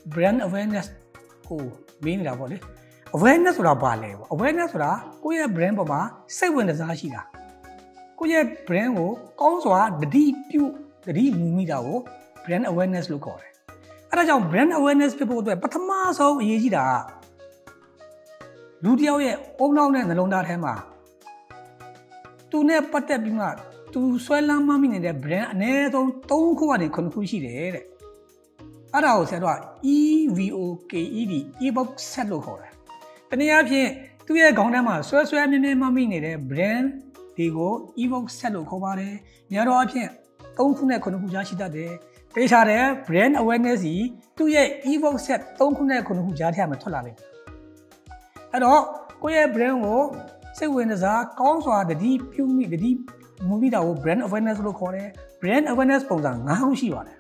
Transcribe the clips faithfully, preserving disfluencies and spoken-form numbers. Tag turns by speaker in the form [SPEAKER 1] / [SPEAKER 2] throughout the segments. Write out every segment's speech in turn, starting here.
[SPEAKER 1] brand awareness ကိုမင်းနေတာပေါ့လေ awareness ဆိုတာဘာလဲပေါ့ awareness ဆိုတာကိုယ့်ရဲ့ brand ပေါ်မှာစိတ်ဝင်စားရှိတာကိုယ့်ရဲ့ brand ကိုကောင်းစွာတတိပြုတတိမူမိတာကို brand awareness လို့ခေါ်တယ်အဲ့ဒါကြောင့် brand awareness ဖြစ်ဖို့အတွက်ပထမဆုံးအရေးကြီးတာကလူတစ်ယောက်ရဲ့အုံနောက်နဲ့နှလုံးသားထဲမှာသူနဲ့ပတ်သက်ပြီးမှသူဆွဲလန်းမှမိနေတဲ့ brand အနည်းဆုံးသုံးခုကနေခုနှစ်ခုရှိတယ်တဲ့အဲ့ဒါကိုဆရာတို့က E V O K E D evoke set လို့ခေါ်တယ်တနည်းအားဖြင့်သူ့ရဲ့ခေါင်းထဲမှာဆွဲဆွဲမြဲမြဲမှမိနေတဲ့ brand တွေကို evoke set လို့ခေါ်ပါတယ်များတော့အဖြစ်သုံးခုနဲ့ခုနှစ်ခုကြားရှိတတ်တယ်တေချာတဲ့ brand awareness ကြီးသူ့ရဲ့ evoke set သုံးခုနဲ့ခုနှစ်ခုကြားထဲမှာထွက်လာလိမ့်မယ်အဲ့တော့ကိုယ့်ရဲ့ brand ကိုစိတ်ဝင်စားကောင်းစွာတတိပြုမိတတိမူမိတာကို brand awareness လို့ခေါ်တယ် brand awareness ပုံစံ၅ခုရှိပါတယ်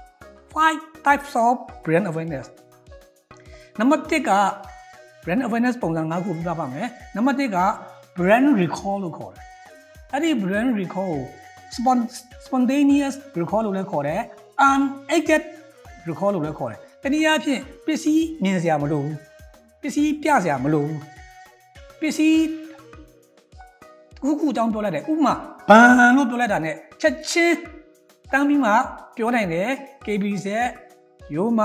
[SPEAKER 1] five types of brand awareness နံပါတ်တစ်က brand awareness ပုံစံ၅ခုပြပါမယ်နံပါတ်တစ်က brand recall လို့ခေါ်တယ်အဲ့ဒီ brand recall ကို spontaneous recall လို့လည်းခေါ်တယ် unaided recall လို့လည်းခေါ်တယ်တနည်းအားဖြင့်ပစ္စည်းမြင်စရာမလိုဘူးပစ္စည်းပြစရာမလိုဘူးပစ္စည်းခုခုတောင်းပြောလိုက်တယ်ဥပမာဘန်လို့ပြောလိုက်တာ ਨੇ ချက်ချင်းတန်းပြီးမှပြောနိုင်တယ် K B Z ရိုးမ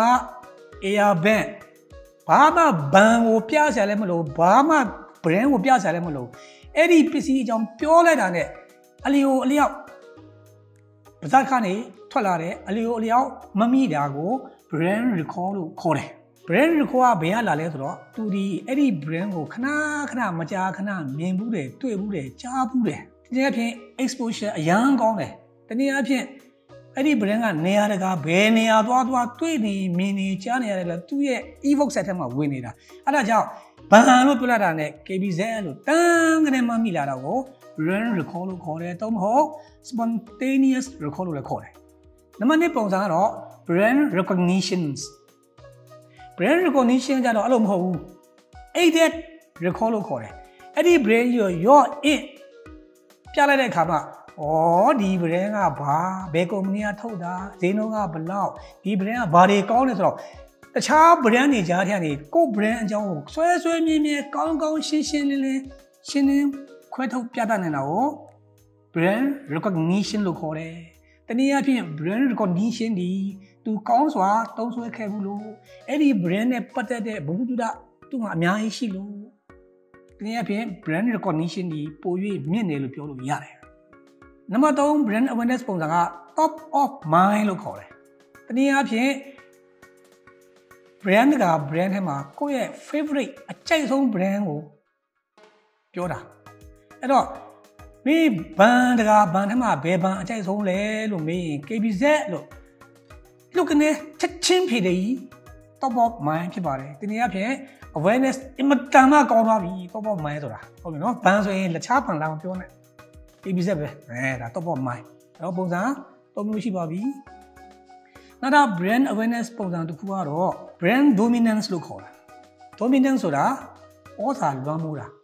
[SPEAKER 1] Air Band ဘာမှဘန်ကိုပြစရာလည်းမလိုဘာမှ brand ကိုပြစရာလည်းမလိုအဲ့ဒီပစ္စည်းအကြောင်းပြောလိုက်တာ ਨੇ အလီယိုအလျောက်ပါဇက်ခါနေထွက်လာတယ်အလီယိုအလျောက်မမိတာကို brand recall လို့ခေါ်တယ် brand recall ကဘယ်ကလာလဲဆိုတော့သူဒီအဲ့ဒီ brand ကိုခဏခဏမကြာခဏမြင်ဘူးတယ်တွေ့ဘူးတယ်ကြားဘူးတယ်ဒီနေ့အဖြစ် exposure အရန်ကောင်းတယ်တနည်းအားဖြင့်အဲ့ဒီ brand ကနေရာတကာဘယ်နေရာသွားသွားတွေ့နေမြင်နေကြားနေရတယ်လဲသူ့ရဲ့ evoke set ထဲမှာဝင်နေတာအဲ့ဒါကြောင့်ဘန်လို့ပြောလိုက်တာ ਨੇ K B Z လို့တန်းကနေမှမိလာတာကို brand recall လို့ခေါ်တယ်တော့မဟုတ် spontaneous recall လို့လည်းခေါ်တယ်နံပါတ်နှစ်ပုံစံကတော့ brand recognitions brand recognition ကြတော့အဲ့လိုမဟုတ်ဘူး aided recall လို့ခေါ်တယ်အဲ့ဒီ brand ရော your in ပြလိုက်တဲ့အခါမှာဩဒီ brand ကဘာဘယ်ကုမ္ပဏီကထုတ်တာဈေးနှုန်းကဘယ်လောက်ဒီ brand ကဘာတွေကောင်းလဲဆိုတော့တခြား brand တွေကြားထဲကနေကိုယ့် brand အကြောင်းကိုဆွဲဆွဲမြဲမြဲကောင်းကောင်းရှင်းရှင်းလင်းလင်းရှင်းလင်းခွဲထုတ်ပြသနေတာကို brand recognition လို့ခေါ်တယ်တနည်းအားဖြင့် brand recognition ဒီသူကောင်းစွာသုံးဆွဲခဲ့ဘူးလို့အဲ့ဒီ brand နဲ့ပတ်သက်တဲ့ဘဝတုဒသူ့မှာအများကြီးရှိလို့တနည်းအားဖြင့် brand recognition ဒီပို၍မြင့်တယ်လို့ပြောလို့ရတယ်နံပါတ်သုံး brand awareness ပုံစံက top of mind လို့ခေါ်တယ်တနည်းအားဖြင့် brand က brand ထဲမှာကိုယ့်ရဲ့ favorite အကြိုက်ဆုံး brand ကိုပြောတာအဲ့တော့မင်းဘန်တကာဘန်ထဲမှာဘယ်ဘန်အကြိုက်ဆုံးလဲလို့မေးရင် K B Z လို့လူကနေချက်ချင်းဖြေတယ် top of mind ဖြစ်ပါတယ်ဒီနေ့အဖြစ် awareness အင်မတန်မှကောင်းသွားပြီ top of mind ဆိုတာဟုတ်ပြီနော်ဘန်ဆိုရင်လက်ချဘန်လာမပြောနဲ့ K B Z ပဲအဲဒါ top of mind အဲ့တော့ပုံစံသုံးမျိုးရှိပါပြီနောက်တော့ brand awareness ပုံစံတစ်ခုကတော့ brand dominance လို့ခေါ်တာ dominance ဆိုတာဩဇာလွှမ်းမိုးတာ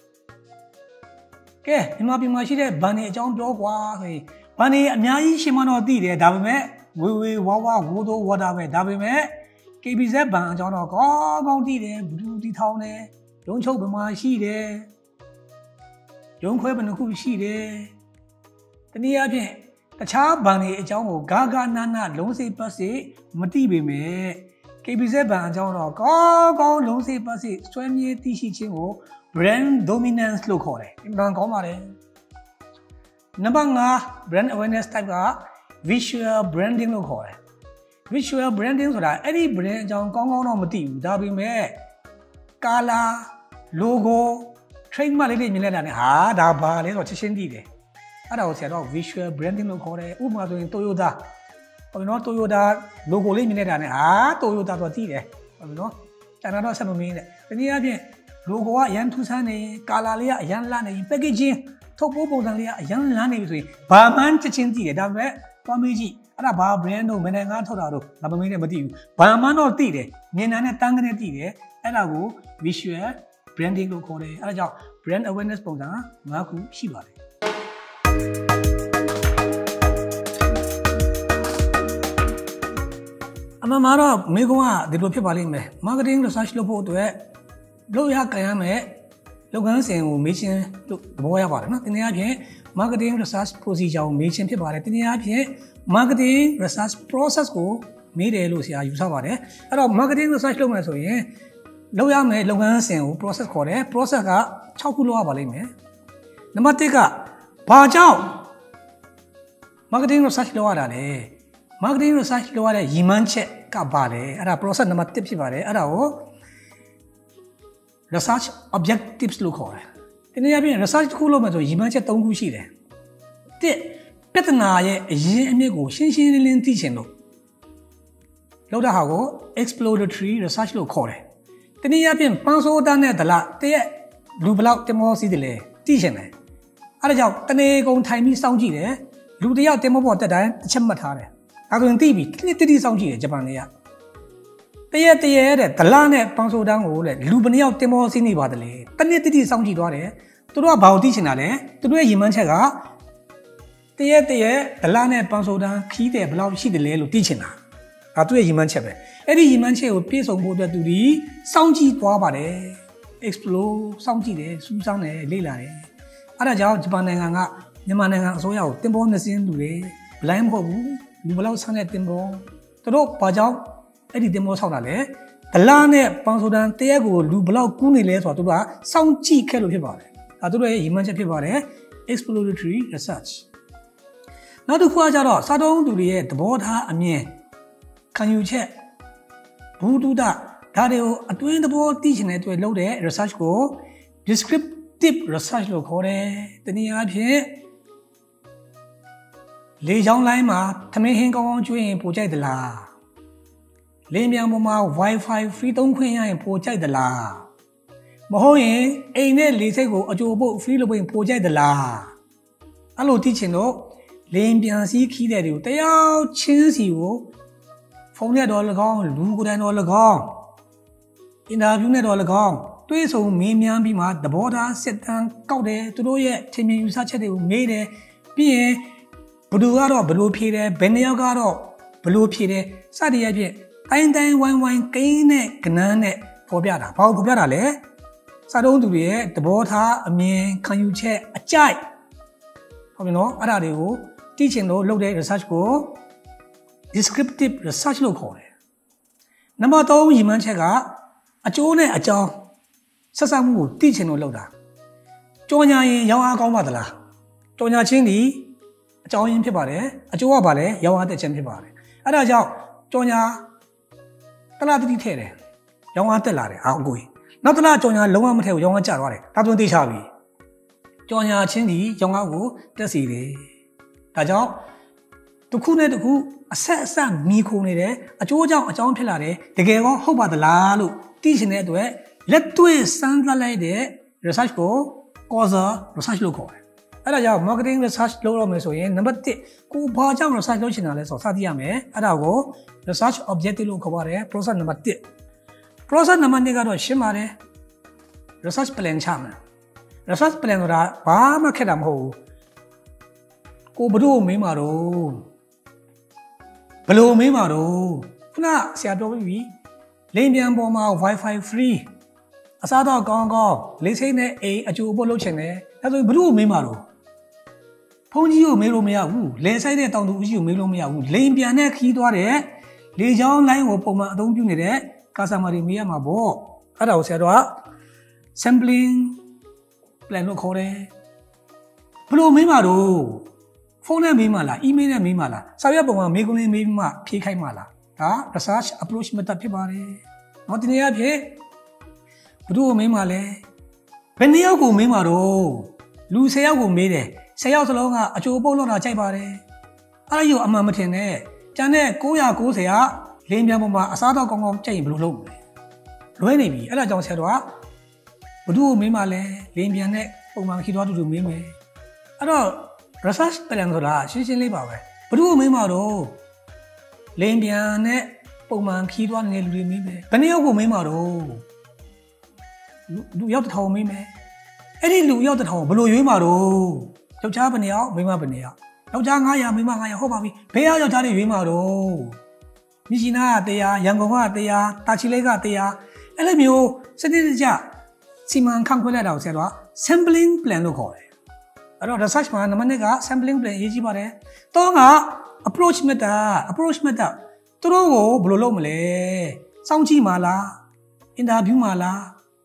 [SPEAKER 1] ကဲဒီမှာပြင်မှာရှိတဲ့ဘန်တွေအကြောင်းပြောကွာဆိုရင်ဘန်တွေအများကြီးရှင်းမတော့သိတယ်ဒါပေမဲ့ဝေဝေဝါဝါဝိုးတော့ဝါတာပဲဒါပေမဲ့ K B Z ဘန်အကြောင်းတော့ကောင်းကောင်းသိတယ်ဘလူးတီထောင်းတယ်ရုံးချုပ်ဘယ်မှာရှိတယ်ရုံးခွဲဘယ်နှခုရှိတယ်တနည်းအားဖြင့်တခြားဘန်တွေအကြောင်းကိုဂါဂါနာနာလုံးစိပတ်စိမသိပေမဲ့ K B Z ဘန်အကြောင်းတော့ကောင်းကောင်းလုံးစိပတ်စိစွဲမြဲသိရှိခြင်းကို brand dominance လို့ခေါ်တယ်အမှန်ကောင်းပါတယ်နံပါတ်၅ brand awareness type က visual branding လို့ခေါ်တယ် visual branding ဆိုတာအဲ့ဒီ brand အကြောင်းကောင်းကောင်းတော့မသိဘူးဒါပေမဲ့ color logo trademark လေးတွေမြင်လိုက်တာ ਨੇ ဟာဒါဘာလဲဆိုတော့ချက်ချင်းသိတယ်အဲ့ဒါကိုဆရာတော့ visual branding လို့ခေါ်တယ်ဥပမာဆိုရင် Toyota ဟုတ်ပြီနော် Toyota logo လေးမြင်လိုက်တာ ਨੇ ဟာ Toyota ဆိုတော့သိတယ်ဟုတ်ပြီနော်ကျန်တာတော့ဆက်မမင်းနဲ့တနည်းအားဖြင့် logo ကအရန်ထူးဆန်းနေ color လေးကအရန်လှနေ packaging ထုတ်ပိုးပုံစံလေးကအရန်လှနေပြီဆိုရင်ဘာမှန်းချက်ချင်းသိတယ်ဒါပေမဲ့သွားမေးကြည့်အဲ့ဒါဘာ brand တို့မနေ့ကထုတ်တာတို့ဒါမမင်းနဲ့မသိဘူးဘာမှန်းတော့သိတယ်မြင်တာနဲ့တန်းကနေသိတယ်အဲ့ဒါကို visual branding လို့ခေါ်တယ်အဲ့ဒါကြောင့် brand awareness ပုံစံ၅ခုရှိပါတယ်အမှန်မမတော့မိကုံးကဒီလိုဖြစ်ပါလိမ့်မယ် marketing research လုပ်ဖို့အတွက်လုပ်ရကြရမယ်လုပ်ငန်းစဉ်ကိုမေးချင်းလို့သဘောရပါတယ်နော်တနည်းအားဖြင့် marketing research procedure ကိုမေးချင်းဖြစ်ပါတယ်တနည်းအားဖြင့် marketing research process ကိုမေးတယ်လို့ဆရာယူဆပါတယ်အဲ့တော့ marketing research လုပ်မယ်ဆိုရင်လုပ်ရမယ်လုပ်ငန်းစဉ်ကို process ခေါ်တယ် process က၆ခုလောက်ရပါလိမ့်မယ်နံပါတ်တစ်ကဘာကြောင့် marketing research လုပ်ရတာလဲ marketing research လုပ်ရတဲ့ရည်မှန်းချက်ကဘာလဲအဲ့ဒါ process နံပါတ်တစ်ဖြစ်ပါတယ်အဲ့ဒါကို research objectives လို့ခေါ်တယ်ဒီနေ့အပြင် research တစ်ခုလုပ်မယ်ဆိုရည်မှန်းချက်၃ခုရှိတယ်တစ်ပြဿနာရဲ့အရင်းအမြစ်ကိုရှင်းရှင်းလင်းလင်းသိချင်လို့လောက်တာဟာကို exploratory research လို့ခေါ်တယ်ဒီနေ့အပြင်ပန်းစိုးတန်းနဲ့ဒလတရက်လူဘလောက်တင်မောစီးတယ်လဲသိချင်တယ်အဲ့ဒါကြောင့်တနေကုန်ထိုင်ပြီးစောင့်ကြည့်တယ်လူတယောက်တင်မောပေါ်တက်တိုင်းတစ်ချက်မှတ်ထားတယ်ဒါဆိုရင်သိပြီတိတိတိစောင့်ကြည့်တယ်ဂျပန်တွေကတရက်တရက်တဲ့ဒလနဲ့ပန်းစိုးတန်းကိုလေလူဘယ်နှယောက်တင်မောစီးနေပါတယ်လေတနေ့တိတိစောင့်ကြည့်သွားတယ်သူတို့ကဘာကိုသိချင်တာလဲသူတို့ရဲ့ရည်မှန်းချက်ကတရက်တရက်ဒလနဲ့ပန်းစိုးတန်းခီးတယ်ဘယ်လောက်ရှိတယ်လဲလို့သိချင်တာဒါသူ့ရဲ့ရည်မှန်းချက်ပဲအဲ့ဒီရည်မှန်းချက်ကိုပြည့်စုံဖို့အတွက်သူဒီစောင့်ကြည့်သွားပါတယ် explore စောင့်ကြည့်တယ်စူးစမ်းတယ်လေ့လာတယ်အဲ့ဒါကြောင့်ဂျပန်နိုင်ငံကမြန်မာနိုင်ငံအစိုးရကိုတင်ပေါ်နှစင်းလူတွေဘလိုင်းမဟုတ်ဘူးလူဘလောက်ဆန်းတဲ့တင်ပေါ်သူတို့ဘာကြောင့်အဲ့ဒီတင်ပေါ်ဆောက်တာလဲဒလနဲ့ပန်းစိုးတန်းတရက်ကိုလူဘလောက်ကူးနေလဲဆိုတော့သူတို့ကစောင့်ကြည့်ခဲ့လို့ဖြစ်ပါတယ်ဒါသူတို့ရဲ့ရည်မှန်းချက်ဖြစ်ပါတယ် exploratory research နောက်တစ်ခုကကြတော့စာတုံးသူတွေရဲ့သဘောထားအမြင်ခံယူချက်ဘူတုဒဒါတွေကိုအတွင်းသဘောသိချင်တဲ့အတွက်လုပ်တဲ့ research ကို descriptive research လို့ခေါ်တယ်။တနည်းအားဖြင့်လေချောင်းလိုင်းမှာသမင်းဟင်းကောင်းကောင်းကျွေးရင်ပိုကြိုက်သလား။လေမြန်ပေါ်မှာ Wi-Fi free သုံးခွင့်ရရင်ပိုကြိုက်သလား။မဟုတ်ရင်အိမ်နဲ့လေဆိပ်ကိုအကျိုးပုတ် free လုပ်ရင်ပိုကြိုက်သလား။အဲ့လိုသိချင်တော့လေပြန်စည်းခီးတဲ့တွေကိုတယောက်ချင်းစီကိုဖုန်းနဲ့တော့၎င်းလူကိုယ်တိုင်တော့၎င်းအင်တာဗျူးနဲ့တော့၎င်းတွေးဆုံမင်းများပြီးမှသဘောထားစစ်တမ်းကောက်တယ်သူတို့ရဲ့ထင်မြင်ယူဆချက်တွေကိုမေးတယ်ပြီးရင်ဘယ်သူကတော့ဘယ်လိုဖြေတယ်ဘယ်နှစ်ယောက်ကတော့ဘယ်လိုဖြေတယ်စသည်အဖြစ်တိုင်းတိုင်းဝိုင်းဝိုင်းကိန်းနဲ့ကနန်းနဲ့ပေါ်ပြတာဘာလို့ပေါ်ပြတာလဲစာတုံးသူတွေရဲ့သဘောထားအမြင်ခံယူချက်အကြိုက်ဟုတ်ပြီနော်အဲ့ဒါတွေကိုသိချင်လို့လုပ်တဲ့ research ကို descriptive research လို့ခေါ်တယ်နံပါတ်၃ရည်မှန်းချက်ကအကျိုးနဲ့အကြောင်းဆက်စပ်မှုကိုသိချင်လို့လုပ်တာကြော်ညာရင်ရောင်းအားကောင်းပါသလားကြော်ညာချင်းဒီအကြောင်းရင်းဖြစ်ပါတယ်အကျိုးကဘာလဲရောင်းအားတက်ခြင်းဖြစ်ပါတယ်အဲ့ဒါကြောင့်ကြော်ညာတလားတတိထည့်တယ်ရောင်းအားတက်လာတယ်ဟာအကိုကြီးနောက်တလားကြော်ညာလုံးဝမထည့်ဘူးရောင်းအားကျသွားတယ်ဒါသွင်းသိချပြီကြော်ညာချင်းဒီရောင်းအားကိုတက်စီတယ်ဒါကြောင့်တစ်ခုနဲ့တစ်ခုအဆက်အဆက်မိခုံနေတယ်အကျိုးကြောင့်အကြောင်းဖြစ်လာတယ်တကယ်ကောဟုတ်ပါသလားလို့သိချင်တဲ့အတွက်လက်တွေ့စမ်းသပ်လိုက်တဲ့ research ကို causal research လို့ခေါ်တယ်အဲ့ဒါကြောင့် marketing research လုပ်ရမယ်ဆိုရင်နံပါတ်တစ်ကိုဘာကြောင့် research လုပ်ချင်တာလဲဆိုတော့စသိရမယ်အဲ့ဒါကို research objective လို့ခေါ်ပါတယ် process နံပါတ်တစ် process နံပါတ်နှစ်ကတော့ရှင်းပါတယ် research plan ချမယ် research plan ဆိုတာဘာမှခက်တာမဟုတ်ဘူးကိုဘယ်လိုမေးမှာတော့ဘယ်လိုမေးမှာတော့ခုနဆရာပြောပြီးပြီလိမ်ပြန်ပေါ်မှာ Wi-Fi free အစားတော့ကောင်းကောင်းလေးစိမ့်နဲ့အိမ်အကျိုးအဖို့လုပ်ချင်တယ်ဒါဆိုဘယ်လိုမေးမှာတော့ဖုန်းကြီးကိုမေးလို့မရဘူးလေဆိုင်တဲ့တောင်သူဦးကြီးကိုမေးလို့မရဘူးလိမ်ပြန်နဲ့ခီးသွားတဲ့လေချောင်းလိုင်းကိုပုံမှန်အသုံးပြုနေတဲ့ customer တွေမေးရမှာပေါ့အဲ့ဒါကိုဆရာတို့က sampling plan လို့ခေါ်တယ်ဘယ်လိုမေးမှာတော့ဖုန်းနဲ့မေးမှလား email နဲ့မေးမှလားစာရွက်ပုံမှာမေးခွန်းလေးမေးမှဖြေခိုင်းမှလားဒါ research approach method ဖြစ်ပါတယ်။နောက်ဒီနေ့အဖြစ်ဘယ်သူ့ကိုမေးမှလဲဘယ်နှစ်ယောက်ကိုမေးမှာတော့လူ၁၀ယောက်ကိုမေးတယ်၁၀ယောက်စလုံးကအကျိုးပုတ်လို့တာကြိုက်ပါတယ်။အဲ့ဒါကြီးကိုအမှန်မထင်နဲ့ကျန်တဲ့၉၉၀ကလင်းပြန်ပေါ်မှာအစားတော့ကောင်းကောင်းကြိုက်ရင်ဘယ်လိုလုပ်မလဲ။လွဲနေပြီအဲ့ဒါကြောင့်ဆရာတော်ကဘယ်သူ့ကိုမေးမှလဲလင်းပြန်နဲ့ပုံမှန်ခီးသွားတူတူမေးမယ်။အဲ့တော့ research plan ဆိုတာရှင်းရှင်းလေးပါပဲဘယ်သူ့ကိုမေးမှာတော့လင်းပြန်နဲ့ပုံမှန်ခီးသွားနေတဲ့လူတွေမေးမယ်ဘယ်နှစ်ယောက်ကိုမေးမှာတော့လူရောက်တစ်ထောင်မေးမယ်အဲ့ဒီလူရောက်တစ်ထောင်ဘယ်လိုရွေးမှာတော့ယောက်ျားဘယ်နှစ်ယောက်မိန်းမဘယ်နှစ်ယောက်ယောက်ျား၅၀၀မိန်းမ၅၀၀ဟုတ်ပါပြီဘယ်ယောက်ယောက်ျားတွေရွေးမှာတော့မြကြီးနားကတရားရန်ကုန်ကတရားတာချီလိတ်ကတရားအဲ့လိုမျိုးစနစ်တကျစီမံခန့်ခွဲလိုက်တာကိုဆရာတို့က sampling plan လို့ခေါ်တယ်အဲ့တော့ research မှာနံပါတ်oneက sampling plan ရေးကြည့်ပါတယ်သုံးက approach method approach method သူတို့ကိုဘယ်လိုလုပ်မလဲစောင့်ကြည့်မှာလား interview မှာလား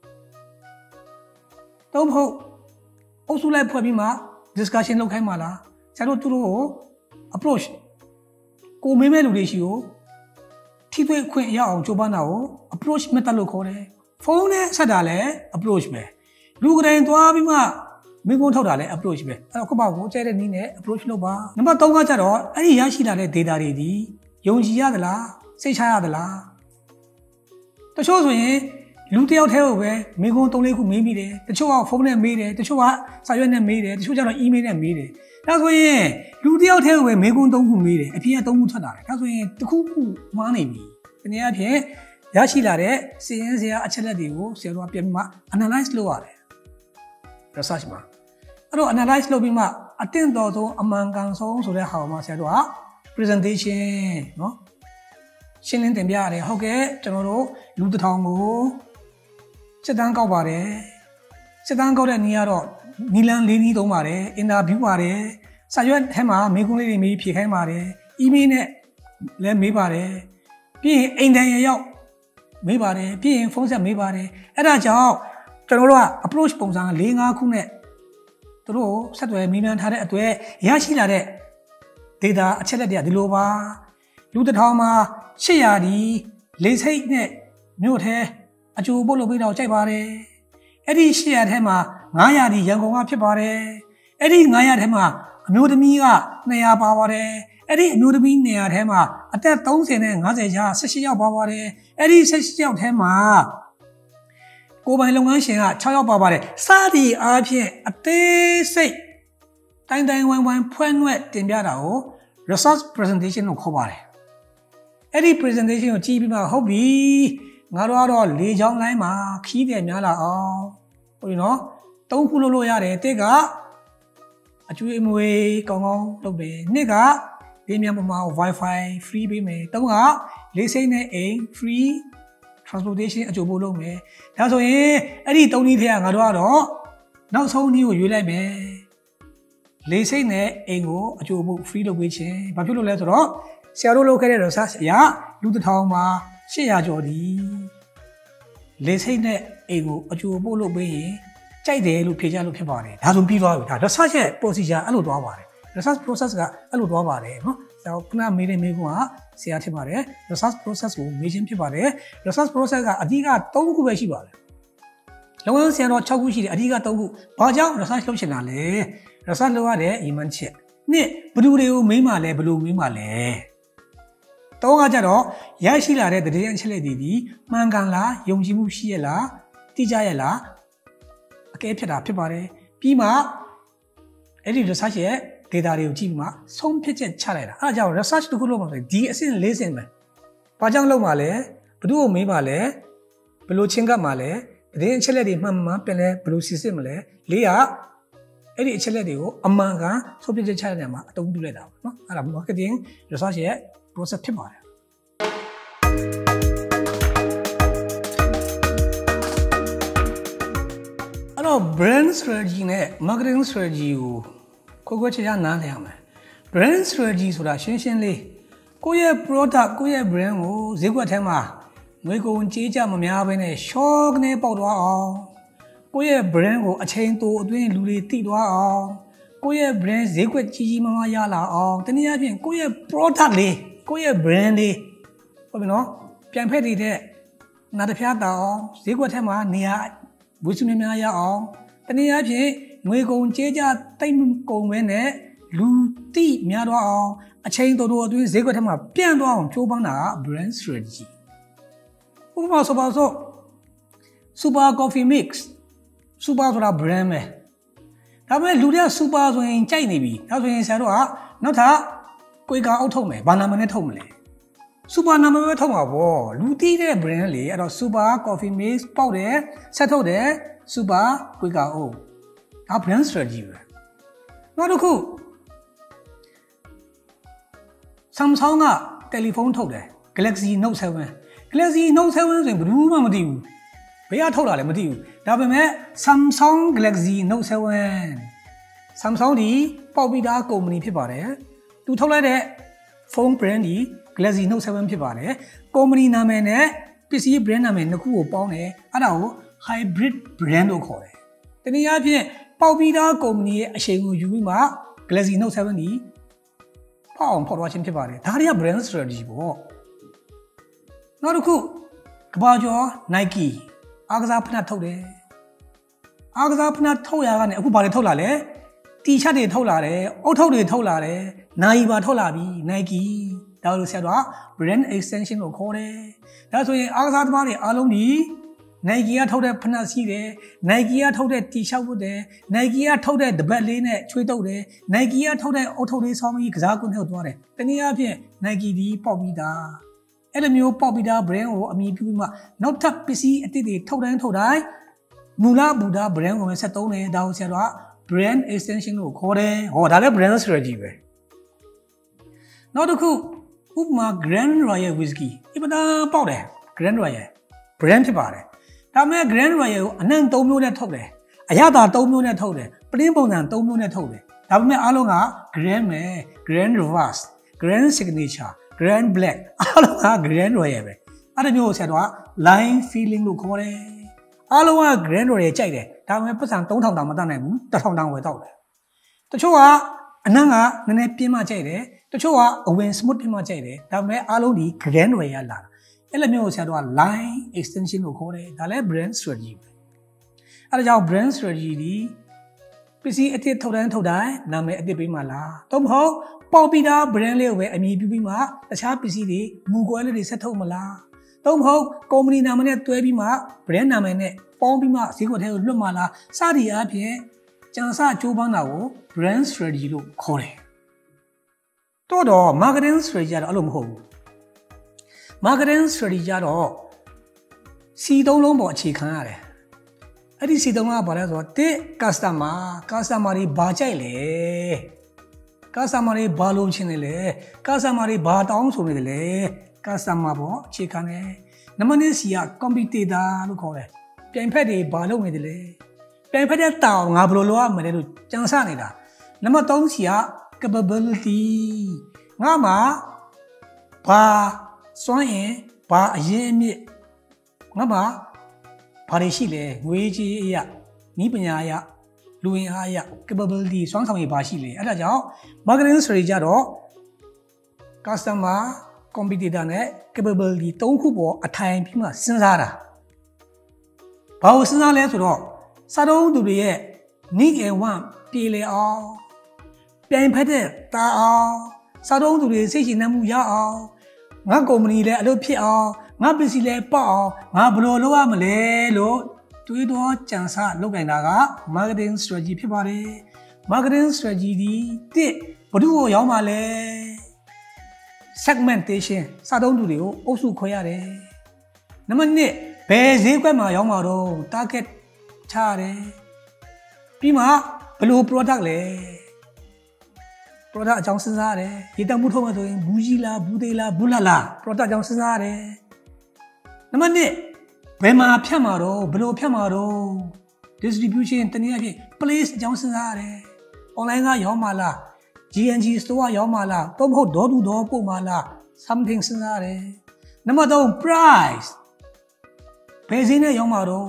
[SPEAKER 1] တော့မဟုတ်အုပ်စုလိုက်ဖွဲ့ပြီးမှ discussion လုပ်ခိုင်းမှာလားဆရာတို့သူတို့ကို approach ကိုမေးမဲ့လူတွေရှိကိုထိတွေ့ခွင့်ရအောင်ကြိုးပမ်းတာကို approach method လို့ခေါ်တယ်ဖုန်းနဲ့ဆက်တာလည်း approach ပဲလူကတိုင်းသွားပြီးမှမိကုန်းထုတ်တာလည်း approach ပဲအဲ့တော့ခုပါကိုကျဲတဲ့နည်းနဲ့ approach လုပ်ပါနံပါတ်threeကကြတော့အဲ့ဒီရရှိလာတဲ့ data တွေဒီယုံကြည်ရသလားစိတ်ချရသလားတချို့ဆိုရင်လူတယောက်တည်းကိုပဲမိကုန်းသုံးလေးခုမေးမိတယ်တချို့ကဖုန်းနဲ့မေးတယ်တချို့ကစာရွက်နဲ့မေးတယ်တချို့ကျတော့ email နဲ့မေးတယ်ဒါဆိုရင်လူတယောက်တည်းကိုပဲမိကုန်းသုံးခုမေးတယ်အပြင်ကသုံးခုထွက်လာတယ်ဒါဆိုရင်တစ်ခုခုမှားနေပြီဒီနေ့အဖြစ်ရရှိလာတဲ့စီရင်စရာအချက်လက်တွေကိုဆရာတို့ကပြန်ပြီးမှ analyze လုပ်ရတယ် research မှာအဲ့တော့ analyze လုပ်ပြီးမှအတင့်တော်ဆုံးအမှန်ကန်ဆုံးဆိုတဲ့ဟာကိုမှဆရာတို့က presentation เนาะရှင်းလင်းတင်ပြရတယ်ဟုတ်ကဲ့ကျွန်တော်တို့လူတစ်ထောင်ကိုစစ်တမ်းကောက်ပါတယ်စစ်တမ်းကောက်တဲ့နေရာတော့နီလန်လေးနည်းသုံးပါတယ် interview ပါတယ်စာရွက်ထဲမှာမေးခွန်းလေးတွေမေးဖြေခိုင်းပါတယ် email နဲ့လည်းမေးပါတယ်ပြီးရင်အိမ်တန်ရရောက်မေးပါတယ်ပြီးရင်ဖုန်းဆက်မေးပါတယ်အဲ့ဒါကြောင့်ကျွန်တော်တို့က approach ပုံစံ၄၅ခုနဲ့သူတို့ဆက်သွယ်မေးမြန်းထားတဲ့အတွက်ရရှိလာတဲ့ data အချက်လက်တွေကဒီလိုပါလူတစ်ထောင်မှာeight hundredဒီလေစိတ်နဲ့မြို့ထဲအကျိုးပို့လုပ်ပေးတော့ကြိုက်ပါတယ်အဲ့ဒီeight hundredထဲမှာnine hundredဒီရန်ကုန်ကဖြစ်ပါတယ်အဲ့ဒီnine hundredထဲမှာအမျိုးသမီးကtwo hundredပါပါတယ်အဲ့ဒီအမျိုးသမီးtwo hundredထဲမှာအသက်thirtyနဲ့fiftyကြားeighteenယောက်ပါပါတယ်အဲ့ဒီeighteenယောက်ထဲမှာကိုယ်ပိုင်လုပ်ငန်းရှင်ကsixယောက်ပါပါတယ်စသည်အားဖြင့်အသေးစိတ်တိုင်းတိုင်းဝိုင်းဝိုင်းဖွဲ့နှဲ့တင်ပြတာကို resource presentation လို့ခေါ်ပါတယ်အဲ့ဒီ presentation ကိုကြည့်ပြီးမှဟုတ်ပြီငါတို့ကတော့လေချောင်းလိုင်းမှာခီးတယ်များလာအောင်ဟုတ်ပြီနော်သုံးခုလုပ်လို့ရတယ်တစ်ကအကျွေးအမွေကောင်းကောင်းလုပ်တယ်နှစ်ကဒီမြန်ပေါ်မှာ wifi free ပေးမယ်သုံးကလေးစိမ့်နဲ့အိမ် free transportation အကျိုးပို့လုပ်မယ်ဒါဆိုရင်အဲ့ဒီသုံးနည်းထဲကငါတို့ကတော့နောက်ဆုံးနည်းကိုရွေးလိုက်မယ်လေးစိမ့်နဲ့အိမ်ကိုအကျိုးပို့ free လုပ်ပေးခြင်းဘာဖြစ်လို့လဲဆိုတော့ဆရာတို့လုပ်ခဲ့တဲ့ research အရလူတစ်ထောင်မှာeight hundredကျော်ဒီလေစိတ်နဲ့အိမ်ကိုအကျိုးပို့လုပ်ပေးရင်ကြိုက်တယ်လို့ဖြေကြလို့ဖြစ်ပါတယ်ဒါဆိုပြီးသွားပြီဒါ research ရဲ့ procedure အဲ့လိုသွားပါတယ် research process ကအဲ့လိုသွားပါတယ်နော်ဆရာခုနမေးတဲ့မေးခွန်းကဆရာထင်ပါတယ် research process ကိုမေးခြင်းဖြစ်ပါတယ် research process ကအဓိကthreeခုပဲရှိပါတယ်လောကဆရာတော့sixခုရှိတယ်အဓိကthreeခုဘာကြောင့် research လုပ်ချင်တာလဲ research လုပ်ရတဲ့ရည်မှန်းချက်နှစ်ဘယ်သူတွေကိုမေးမှလဲဘယ်လိုမေးမှလဲတော့ကကြတော့ရရှိလာတဲ့သတင်းအချက်လက်တွေဒီမှန်ကန်လားယုံကြည်မှုရှိရလားတိကျရလားအကဲဖြတ်တာဖြစ်ပါတယ်ပြီးမှအဲ့ဒီ research ရဲ့ data တွေကိုကြည့်ပြီးမှဆုံးဖြတ်ချက်ချလိုက်တာအဲ့ဒါကြောင့် research တစ်ခုလုပ်မှဆိုဒီအဆင့်၄ဆင့်ပဲဘာကြောင့်လုပ်မှလဲဘယ်သူ့ကိုမေးမှလဲဘယ်လိုချင်းကပ်မှလဲသတင်းအချက်လက်တွေမှန်မှန်ပြန်လဲဘယ်လိုစစ်စစ်မလဲလေးကအဲ့ဒီအချက်လက်တွေကိုအမှန်ကန်ဆုံးဖြတ်ချက်ချတဲ့နေရာမှာအသုံးပြုလိုက်တာပေါ့နော်အဲ့ဒါ marketing research ရဲ့process ဖြစ်ပါတယ်အဲ့တော့ brand strategy နဲ့ marketing strategy ကိုခွဲခွဲခြားခြားနားလည်ရမယ် brand strategy ဆိုတာရှင်းရှင်းလေးကိုယ့်ရဲ့ product ကိုယ့်ရဲ့ brand ကိုဈေးကွက်ထဲမှာငွေကုန်ကြေးကျမများဘဲနဲ့ shock နဲ့ပေါက်သွားအောင်ကိုယ့်ရဲ့ brand ကိုအချိန်တိုအတွင်းလူတွေသိသွားအောင်ကိုယ့်ရဲ့ brand ဈေးကွက်ကြီးကြီးမားမားရလာအောင်တနည်းအားဖြင့်ကိုယ့်ရဲ့ product လေးကိုယ့်ရဲ့ brand လေးဟုတ်ပြီနော်ပြန်ဖက်တည်တဲ့နာတဖျားတောင်ဈေးကွက်ထဲမှာနေရာဝေစုများများရအောင်တနည်းအားဖြင့်ငွေကုန်ကြေးကျတိတ်ကုန်ပဲနဲ့လူသိများတော့အောင်အချိန်တော်တော်အတွင်းဈေးကွက်ထဲမှာပြန့်သွားအောင်ကြိုးပမ်းတာက brand strategy ဥပမာဆိုပါစို့ super coffee mix super ဆိုတာ brand ပဲဒါပေမဲ့လူတွေက super ဆိုရင်ကြိုက်နေပြီဒါဆိုရင်ဆရာတို့ကနောက်ထပ်ကိုယ်ကအုပ်ထုတ်မယ်ဘာနာမည်နဲ့ထုတ်မလဲ super နာမည်ပဲထုတ်မှာပေါ့လူသိတဲ့ brand လေအဲ့တော့ super coffee mix ပေါက်တယ်ဆက်ထုတ်တယ် super ကိုယ်ကအုပ်ဒါ brand strategy ပဲနောက်တစ်ခု Samsung ကတယ်လီဖုန်းထုတ်တယ် Galaxy Note เซเว่น Galaxy Note เซเว่นဆိုရင်ဘယ်သူမှမသိဘူးဘယ်ကထုတ်လာလဲမသိဘူးဒါပေမဲ့ Samsung Galaxy Note เซเว่น Samsung ဒီပေါက်ပြီးသားကုမ္ပဏီဖြစ်ပါတယ်သူထုတ်လိုက်တဲ့ phone brand ဒီ Galaxy Note เซเว่นဖြစ်ပါတယ်ကုမ္ပဏီနာမည်နဲ့ပစ္စည်း brand နာမည်နှစ်ခုကိုပေါင်းတယ်အဲ့ဒါကို hybrid brand လို့ခေါ်တယ်တနည်းအားဖြင့်ပေါက်ပြီးသားကုမ္ပဏီရဲ့အရှိန်ကိုယူပြီးမှ Galaxy Note เซเว่นဒီဖောက်အောင်ဖော်သွားခြင်းဖြစ်ပါတယ်ဒါတွေက brand strategy ပေါ့နောက်တစ်ခုကဘာကျော် Nike အားကစားဖနက်ထုတ်တယ်အားကစားဖနက်ထုတ်ရကနေအခုဘာတွေထုတ်လာလဲတီရှပ်တွေထုတ်လာတယ်အုတ်ထုတ်တွေထုတ်လာတယ်နိုင်ပါထုတ်လာပြီ Nike ဒါလို့ဆက်တော့ brand extension ကိုခေါ်တယ်ဒါဆိုရင်အားကစားသမားတွေအားလုံးဒီ Nike ကထုတ်တဲ့ဖနက်စီးတယ် Nike ကထုတ်တဲ့တီရှပ်ဝတ်တယ် Nike ကထုတ်တဲ့တပတ်လေးနဲ့ချွေးတုပ်တယ် Nike ကထုတ်တဲ့အုတ်ထုတ်လေးဆောင်းပြီးကစားကွင်းထုတ်သွားတယ်တနည်းအားဖြင့် Nike ဒီပေါက်ပြီးသားအဲ့လိုမျိုးပေါက်ပြီးသား brand ကိုအမည်ပြုပြီးမှနောက်ထပ်ပစ္စည်းအသစ်တွေထုတ်တိုင်းထုတ်တိုင်းမူလဘူဒါ brand ကိုပဲဆက်သုံးတယ်ဒါကိုဆက်တော့ brand extension ကိုခေါ်တယ်ဟောဒါလည်း brand strategy ပဲနောက်တစ်ခုဥပမာ Grand Royal Whisky ဒီပဒါပေါက်တယ် Grand Royal brand ဖြစ်ပါတယ်ဒါပေမဲ့ Grand Royal ကိုအနံ့၃မျိုးနဲ့ထုတ်တယ်အရသာ၃မျိုးနဲ့ထုတ်တယ်ပရင်းပုံစံ၃မျိုးနဲ့ထုတ်တယ်ဒါပေမဲ့အားလုံးက Grand ပဲ Grand Reverse Grand Signature Grand Black အားလုံးက Grand Royal ပဲအဲ့ဒါမျိုးကိုဆက်တော့ line feeling လို့ခေါ်တယ်အားလုံးက Grand Royal ကြိုက်တယ်ဒါပေမဲ့ပတ်စံ၃ထောင်တောင်မတတ်နိုင်ဘူးတစ်ထောင်တောင်ဝယ်တော့တယ်တချို့ကအနံ့ကနည်းနည်းပြင်းမှကြိုက်တယ်တချို့ကအဝင် smooth ပြင်းမှကြိုက်တယ်ဒါပေမဲ့အားလုံးဒီ Grand Royal လာတာအဲ့လိုမျိုးကိုဆက်တော့ line extension လို့ခေါ်တယ်ဒါလည်း brand strategy ပဲအဲ့ဒါကြောင့် brand strategy ဒီပစ္စည်းအသစ်ထုတ်တိုင်းထုတ်တိုင်းနာမည်အသစ်ပေးမှလားတော့မဟုတ်ပေါပီတာ brand လေးကိုပဲအမည်ပြုပြီးမှတခြားပစ္စည်းတွေမူကွဲလေးတွေဆက်ထုတ်မလားတော့မဟုတ်ကုမ္ပဏီနာမည်နဲ့တွဲပြီးမှ brand နာမည်နဲ့ပေါင်းပြီးမှဈေးကွက်ထဲကိုလွှတ်မှလားစသည်အားဖြင့်ကျန်စကြိုးပမ်းတာကို brand strategy လို့ခေါ်တယ်တော့တော့ marketing strategy ကတော့အဲ့လိုမဟုတ်ဘူး marketing strategy ကတော့စီသုံးလုံးပေါ်အခြေခံရတယ်အဲ့ဒီစီသုံးလုံးကဘာလဲဆိုတော့တစ် customer customer တွေဘာကြိုက်လဲcustomer တွေဘာလို့ချင်းနေလဲ customer တွေဘာတောင်းဆိုနေတယ်လဲ customer ပေါ့အခြေခံတယ်နံပါတ်နှစ်စီက competitor လို့ခေါ်တယ်ပြိုင်ဖက်တွေဘာလုပ်နေတယ်လဲပြိုင်ဖက်တဲ့တောင်းငါဘယ်လိုလုပ်ရမလဲလို့ကြံစနေတာနံပါတ်သုံးစီက capability ငါမှာဘာစွမ်းရင်ဘာအရင်အမြစ်ငါမှာဘာတွေရှိလဲငွေကြီးအရာဤပညာအရာလူဝင်အားအရာ capability စွမ်းဆောင်ရည်ဘာရှိလဲအဲ့ဒါကြောင့် marketing strategy ကြတော့ customer competitor နဲ့ capability သုံးခုပေါ်အထိုင်ပြီးမှစဉ်းစားတာဘာလို့စဉ်းစားလဲဆိုတော့စားတုံးသူတွေရဲ့ need and want ပြေလည်အောင်ပြိုင်ဖက်တဲ့တာအောင်စားတုံးသူတွေစိတ်ရှည်နှံ့မှုရအောင်ငါကုမ္ပဏီလည်းအလုပ်ဖြစ်အောင်ငါပစ္စည်းလည်းပေါက်အောင်ငါဘယ်လိုလုပ်ရမလဲလို့တွေးတော့ကြံစလုပ်နိုင်တာက marketing strategy ဖြစ်ပါတယ် marketing strategy ဒီတစ်ဘယ်သူ့ကိုရောက်မှလဲ segmentation စားသုံးသူတွေကိုအုပ်စုခွဲရတယ်နံပါတ်နှစ်ဘယ်ဈေးကွက်မှာရောက်မှာတော့ target ချရတယ်ပြီးမှဘယ်လို product လဲ product အကြောင်းစဉ်းစားရတယ်ရေတံမှုထုတ်မှဆိုရင်ဘူးကြီးလားဘူးသေးလားဘူးလာလား product အကြောင်းစဉ်းစားရတယ်နံပါတ်နှစ်ဘယ်မှာဖြတ်မှာတော့ဘယ်လိုဖြတ်မှာတော့ distribution တနည်းအားဖြင့် place အကြောင်းစဉ်းစားရတယ် online ကရောက်မှာလား G N G store ရောက်မှာလားတော့မဟုတ် door to door ပို့မှာလား something စဉ်းစားရတယ်နံပါတ်သုံး price ဘယ်ဈေးနဲ့ရောက်မှာတော့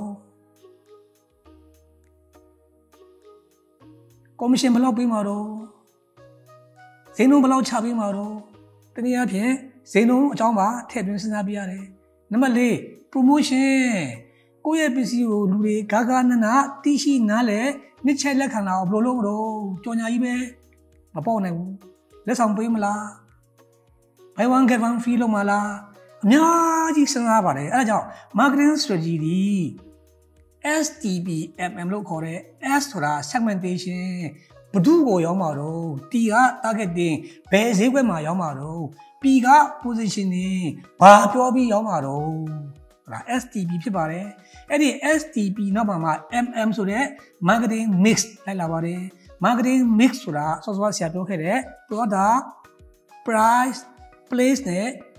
[SPEAKER 1] commission ဘယ်လောက်ပေးမှာတော့ဈေးနှုန်းဘယ်လောက်ချပေးမှာတော့တနည်းအားဖြင့်ဈေးနှုန်းအကြောင်းပါထည့်သွင်းစဉ်းစားပြရတယ်နံပါတ်လေး promotion ကိုယ့်ရဲ့ပစ္စည်းကိုလူတွေဂါဂါနနာတိရှိနားလဲနှစ်ချက်လက်ခံလာအောင်ဘယ်လိုလုပ်မလို့ကြော်ညာကြီးပဲမပေါ့နိုင်ဘူးလက်ဆောင်ပေးမလား buy one get one free လုပ်မလားအများကြီးစဉ်းစားပါတယ်အဲဒါကြောင့် marketing strategy ဒီ S T P M M လို့ခေါ်တဲ့ S ဆိုတာ segmentation ဘယ်သူကိုရောက်မှာတော့ T က targeting ဘယ်ဈေးကွက်မှာရောက်မှာတော့ P က positioning ဘာပြောပြီးရောက်မှာတော့ဟုတ်လား S T P ဖြစ်ပါတယ်အဲ့ဒီ S T P နောက်မှာ M M ဆိုတဲ့ marketing mix လိုက်လာပါတယ် marketing mix ဆိုတာစောစောဆရာပြောခဲ့တဲ့ product price place နဲ့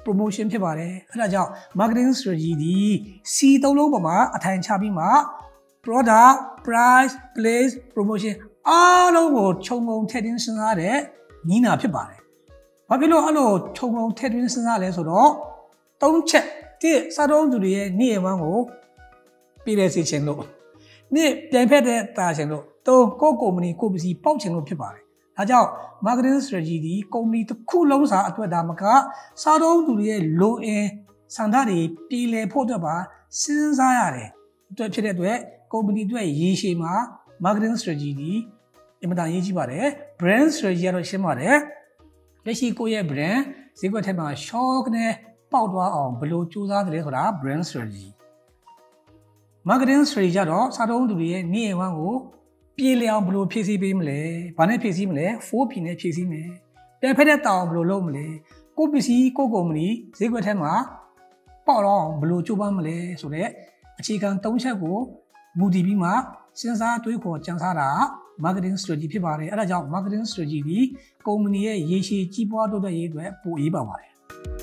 [SPEAKER 1] promotion ဖြစ်ပါတယ်အဲ့ဒါကြောင့် marketing strategy ဒီ C သုံးလုံးပေါ်မှာအထိုင်ချပြီးမှ product price place promotion အားလုံးကိုခြုံငုံထည့်သွင်းစဉ်းစားတဲ့ညီနာဖြစ်ပါတယ်ဘာဖြစ်လို့အဲ့လိုခြုံငုံထည့်သွင်းစဉ်းစားလဲဆိုတော့သုံးချက်တစ်စားသုံးသူတွေရဲ့နေ့ရက်ဝန်းကိုပြည်လဲစေချင်လို့နေ့ပြန်ဖက်တဲ့တာချင်လို့သုံးကိုကုမ္ပဏီကိုပစ္စည်းပေါက်ချင်လို့ဖြစ်ပါတယ်ဒါကြောင့် marketing strategy ဒီကုမ္ပဏီတစ်ခုလုံးစာအတွက်ဒါမကစားသုံးသူတွေရဲ့လိုအင်စံထားတွေပြည်လဲဖို့အတွက်ပါစဉ်းစားရတယ်အတွက်ဖြစ်တဲ့အတွက်ကုမ္ပဏီအတွက်ရေရှည်မှာ marketing strategy ဒီအင်မတန်ရေးကြီးပါတယ် brand strategy ကတော့ရှင်းပါတယ်လက်ရှိကိုယ့်ရဲ့ brand ဈေးကွက်ထဲမှာ shock နဲ့ပေါက်သွားအောင်ဘယ်လိုစူးစမ်းတယ်ဆိုတာ brand strategy marketing strategy ကြတော့စားသုံးသူတွေရဲ့နေ့ရက်ဝန်းကိုပြေလည်အောင်ဘယ်လိုဖြည့်ဆည်းပေးမလဲ။ဘာနဲ့ဖြည့်ဆည်းမလဲ four P နဲ့ဖြည့်ဆည်းမယ်။ပြန်ဖက်တဲ့တောင်ဘယ်လိုလုပ်မလဲ။ကိုပစ္စည်းကိုကုမ္ပဏီဈေးကွက်ထဲမှာပေါက်တော့ဘယ်လိုကြိုးပမ်းမလဲဆိုတဲ့အခြေခံသုံးချက်ကိုမူတည်ပြီးမှစဉ်းစားတွေးခေါ်ကြံစားတာ marketing strategy ဖြစ်ပါတယ်။အဲဒါကြောင့် marketing strategy ဒီကုမ္ပဏီရဲ့ရေရှည်ကြီးပွားတိုးတက်ရေးအတွက်ပိုအရေးပါပါတယ်။